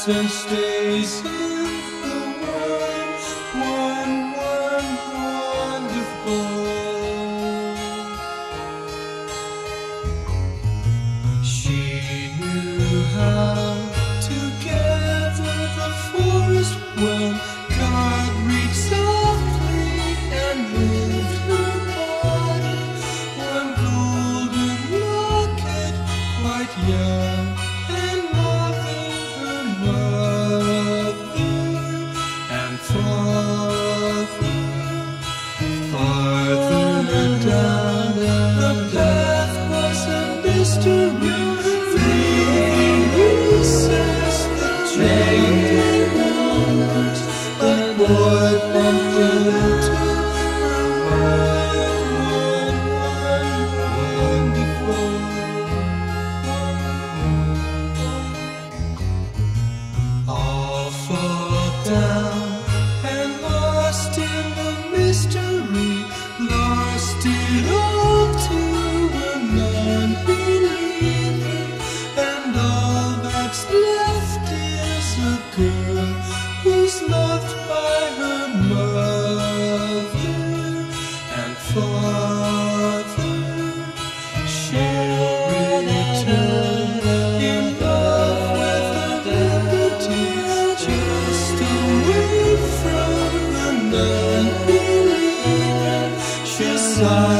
and stays in the world, wonderful. She knew how to gather the forest well. God read softly and lift her body, one golden locket, quite young and loving her mother and father. Farther down the path was a mystery, leaving recess the jaded numbers. The boy bumped into her wonderful. All fall down and lost in the mystery, lost it all to a non-believer, and all that's left is a girl who's loved by her mother and father. She'll return in love with a liberty, just away from the non-believer. She'll sigh